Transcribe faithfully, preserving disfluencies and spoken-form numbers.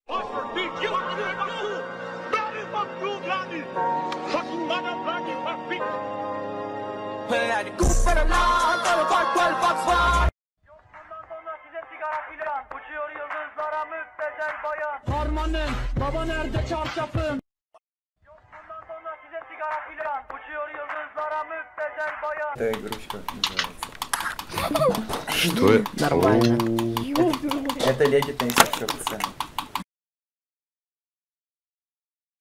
Uçuyor yıldızlara müptezel bayan. Harmanım, baba nerede çarşafım? Yok bundan sonra size sigara filan. Uçuyor yıldızlara müptezel bayan. Да, игрушка называется. Что это? Нормально. Это легитный еще пацаны.